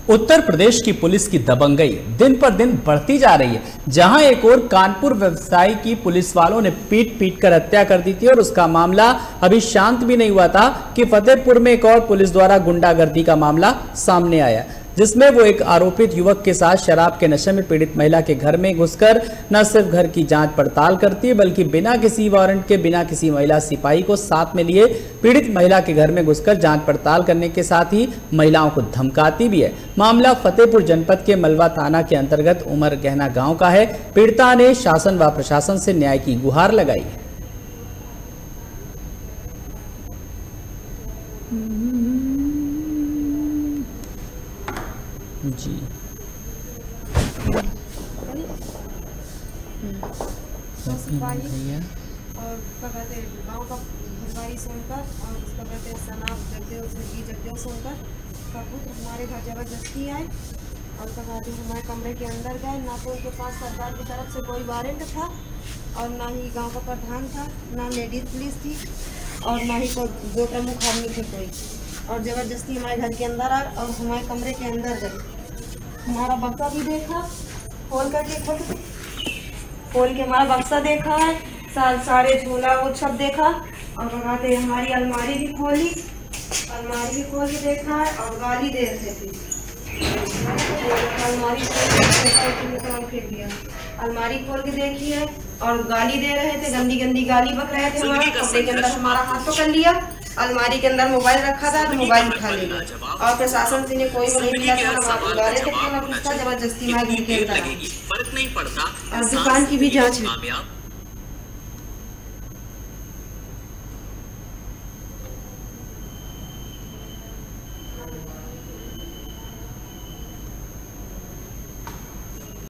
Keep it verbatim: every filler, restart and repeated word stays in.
उत्तर प्रदेश की पुलिस की दबंगई दिन पर दिन बढ़ती जा रही है। जहां एक और कानपुर व्यवसायी की पुलिस वालों ने पीट पीट कर हत्या कर दी थी और उसका मामला अभी शांत भी नहीं हुआ था कि फतेहपुर में एक और पुलिस द्वारा गुंडागर्दी का मामला सामने आया, जिसमें वो एक आरोपित युवक के साथ शराब के नशे में पीड़ित महिला के घर में घुसकर न सिर्फ घर की जांच पड़ताल करती है बल्कि बिना किसी वारंट के, बिना किसी महिला सिपाही को साथ में लिए पीड़ित महिला के घर में घुसकर जांच पड़ताल करने के साथ ही महिलाओं को धमकाती भी है। मामला फतेहपुर जनपद के मलवा थाना के अंतर्गत उमर गहना गांव का है। पीड़िता ने शासन व प्रशासन से न्याय की गुहार लगाई। जी और क्या कहते हैं गाँव का फुलवारी सोनकर और उसका कहते हैं सनाब जगदेव स्वर्गीय जगदेव सोनकर का पुत्र हमारे घर जबरदस्ती आए और क्या कहते हैं हमारे कमरे के अंदर गए। ना तो उनके पास सरकार की तरफ से कोई वारंट था और ना ही गांव का प्रधान था, ना लेडीज पुलिस थी और ना ही कोई दो प्रमुख आदमी थे कोई, और ज़बरदस्ती हमारे घर के अंदर आए और हमारे कमरे के अंदर गए। हमारा बक्सा भी देखा, खोल करके खोल खोल के हमारा बक्सा देखा है, सारे सारे झोला वो सब देखा और कहते हैं हमारी अलमारी भी खोली, अलमारी भी खोल के देखा है और गाली दे रहे थे। अलमारी खोल के दिया, अलमारी खोल के देखी है और गाली दे रहे थे, गंदी गंदी गाली बक रहे थे। हमारे कपड़े के अंदर हमारा हाथ पकड़ लिया, अलमारी के अंदर मोबाइल रखा था तो मोबाइल उठा लिया और प्रशासन से ने कोई नहीं मिला था। बुलारे थे पूरा पूछता, जबरदस्ती हमारे घर के अंदर और दुकान की भी जांच है।